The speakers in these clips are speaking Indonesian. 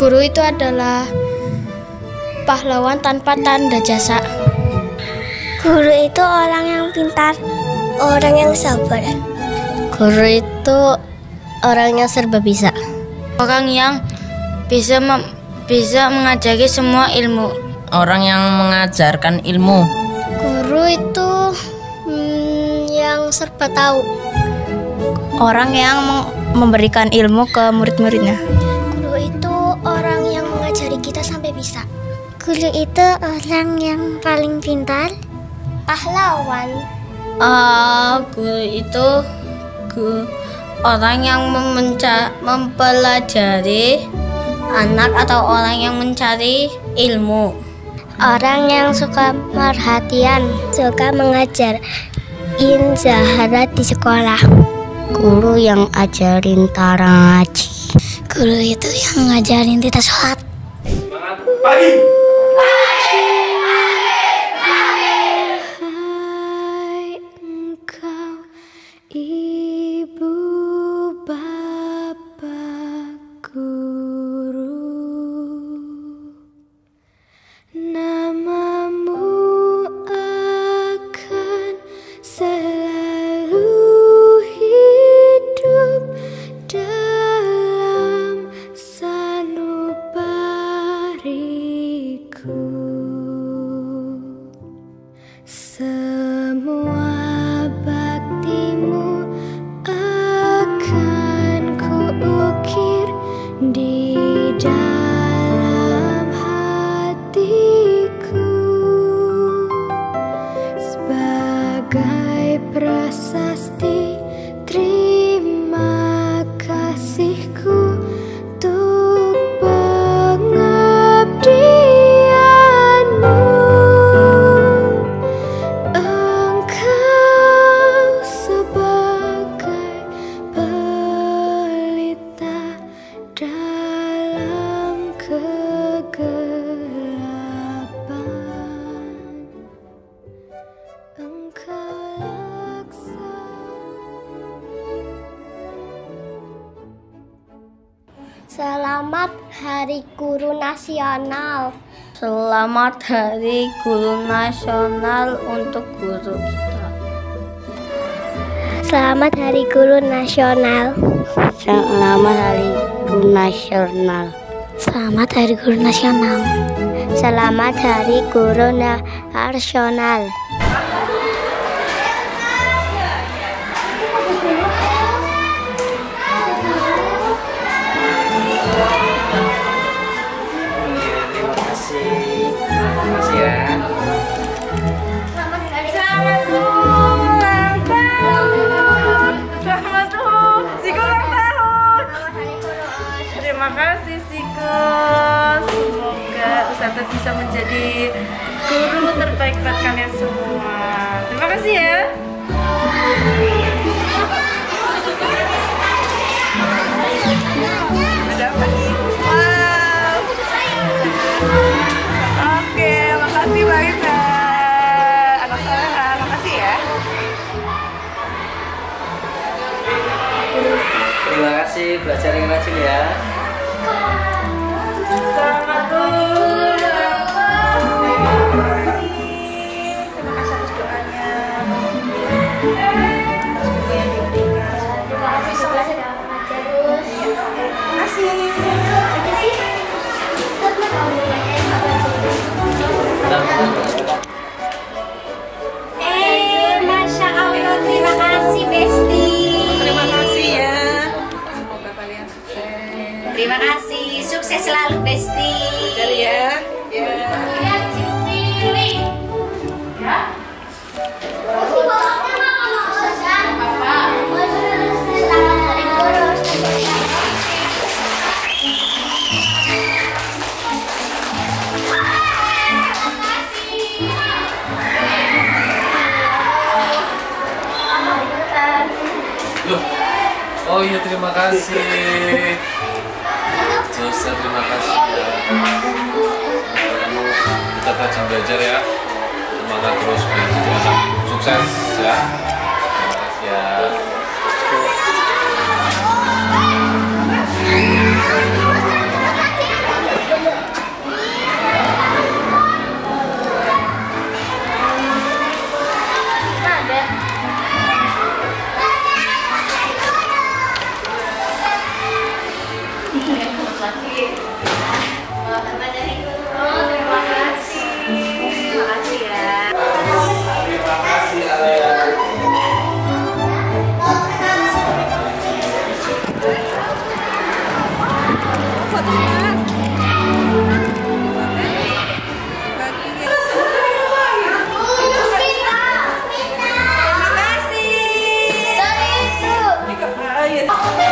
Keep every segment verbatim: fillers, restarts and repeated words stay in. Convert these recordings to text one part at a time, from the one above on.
Guru itu adalah pahlawan tanpa tanda jasa. Guru itu orang yang pintar, orang yang sabar. Guru itu orang yang serba bisa. Orang yang bisa mem- bisa mengajari semua ilmu. Orang yang mengajarkan ilmu. Guru itu hmm, yang serba tahu. Orang yang memberikan ilmu ke murid-muridnya. Guru itu orang yang mengajari kita sampai bisa. Guru itu orang yang paling pintar, pahlawan. Uh, guru itu guru, orang yang memenca, mempelajari anak atau orang yang mencari ilmu. Orang yang suka perhatian, suka mengajar. In Zahara di sekolah. Guru yang ajarin cara ngaji. Guru itu yang ngajarin kita sholat. Semangat pagi. Hai engkau ibu bapak guru, namamu akan selalu hidup dalam sanubariku. Semua baktimu akan kuukir di dalam hatiku sebagai prasasti terima kasihku untuk pengabdianmu. Engkau sebagai pelita dalam kegelapan. Engkau Selamat Hari Guru Nasional. Selamat Hari Guru Nasional untuk guru kita. Selamat Hari Guru Nasional. Selamat Hari Guru Nasional. Selamat Hari Guru Nasional. Selamat Hari Guru Nasional. Terima kasih Siko. Semoga Ustazah bisa menjadi guru terbaik buat kalian semua. Terima kasih ya. Ada apa nih? Wow. Oke, makasih Mbak Isa. Anak saya, makasih ya. Terima kasih, belajar yang rajin ya. Selamat ulang tahun. Terima kasih atas doanya. Semoga yang diberikan. Terima kasih sebelah terus. Terima kasih. Eh, Masya Allah, terima kasih Besti. Terima kasih ya. Semoga kalian sukses. Terima kasih, sukses selalu Besti. Jadi ya. Ya. Loh. Oh iya, terima kasih. Josa, terima kasih ya. Semoga kamu tetap rajin belajar ya. Semangat terus belajar. Sukses ya. Terima kasih ya.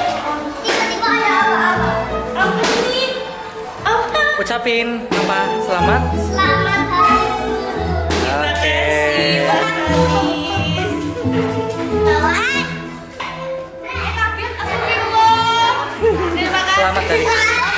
Tiba-tiba ada apa-apa. Apa ini? Apa? Ucapin apa? Selamat. Selamat hari guru. Terima Oke. kasih, Pak Hanis. Doa. Saya kaget, astagfirullah. Terima kasih. Selamat hari.